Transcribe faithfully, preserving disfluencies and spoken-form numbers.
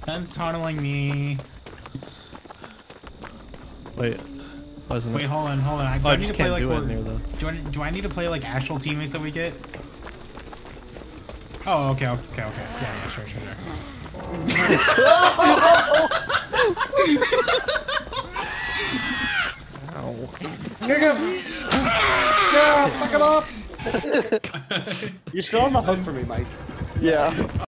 Ben's tunneling me. Wait. Wasn't Wait, it? hold on, hold on. I, do Oh, I I need just to play can't like do it we're- in here, though. do I, do I need to play like actual teammates that we get? Oh, okay, okay, okay. Yeah, yeah, sure, sure, sure. Ow. Kick him! Yeah, fuck him off! You're still on the hook for me, Mike. Yeah.